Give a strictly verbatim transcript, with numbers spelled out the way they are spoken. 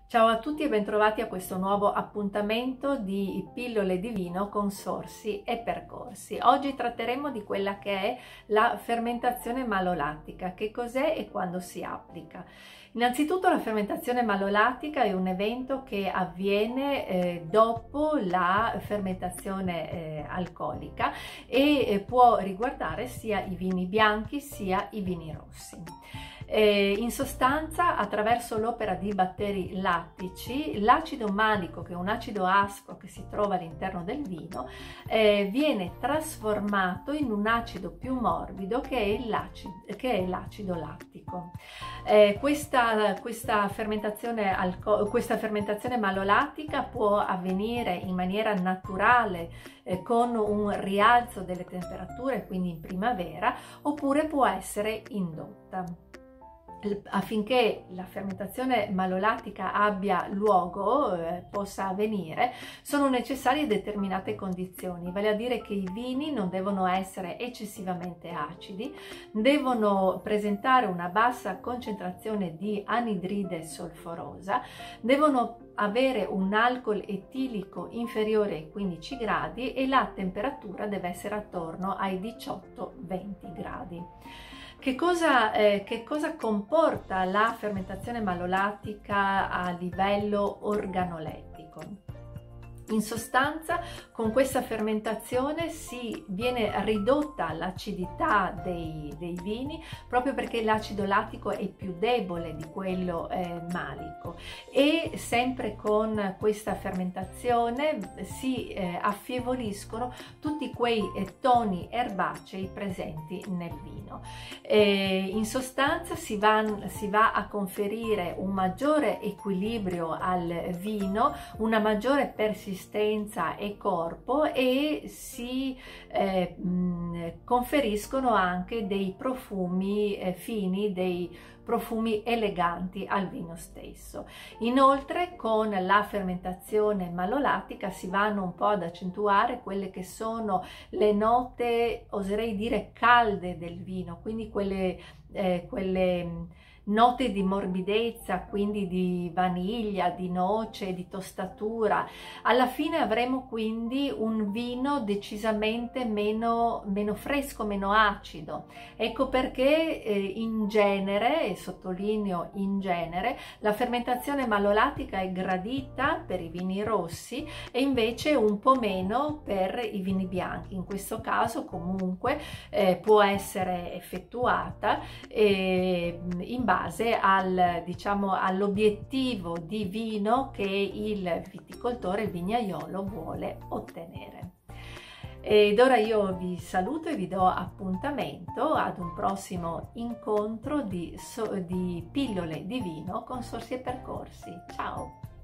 Ciao a tutti e bentrovati a questo nuovo appuntamento di pillole di vino con sorsi e percorsi. Oggi tratteremo di quella che è la fermentazione malolattica, che cos'è e quando si applica. Innanzitutto la fermentazione malolattica è un evento che avviene eh, dopo la fermentazione eh, alcolica e eh, può riguardare sia i vini bianchi sia i vini rossi. Eh, in sostanza, attraverso l'opera di batteri lattici, l'acido malico, che è un acido aspro che si trova all'interno del vino, eh, viene trasformato in un acido più morbido che è l'acido lattico. Eh, questa, questa, fermentazione questa fermentazione malolattica può avvenire in maniera naturale eh, con un rialzo delle temperature, quindi in primavera, oppure può essere indotta. Affinché la fermentazione malolattica abbia luogo, eh, possa avvenire, sono necessarie determinate condizioni, vale a dire che i vini non devono essere eccessivamente acidi, devono presentare una bassa concentrazione di anidride solforosa, devono avere un alcol etilico inferiore ai quindici gradi e la temperatura deve essere attorno ai diciotto venti gradi. Che cosa, eh, che cosa comporta la fermentazione malolattica a livello organolettico? In sostanza, con questa fermentazione si viene ridotta l'acidità dei, dei vini, proprio perché l'acido lattico è più debole di quello eh, malico, e sempre con questa fermentazione si eh, affievoliscono tutti quei eh, toni erbacei presenti nel vino. E in sostanza si va, si va a conferire un maggiore equilibrio al vino, una maggiore persistenza e corpo, e si eh, mh, conferiscono anche dei profumi eh, fini, dei profumi eleganti al vino stesso. Inoltre, con la fermentazione malolattica si vanno un po' ad accentuare quelle che sono le note, oserei dire, calde del vino, quindi quelle, eh, quelle note di morbidezza, quindi di vaniglia, di noce, di tostatura. Alla fine avremo quindi un vino decisamente meno, meno fresco, meno acido. Ecco perché eh, in genere, e sottolineo in genere, la fermentazione malolattica è gradita per i vini rossi e invece un po' meno per i vini bianchi. In questo caso comunque eh, può essere effettuata eh, in base base al, diciamo, all'obiettivo di vino che il viticoltore, il vignaiolo, vuole ottenere. Ed ora io vi saluto e vi do appuntamento ad un prossimo incontro di, di pillole di vino con sorsi e percorsi. Ciao!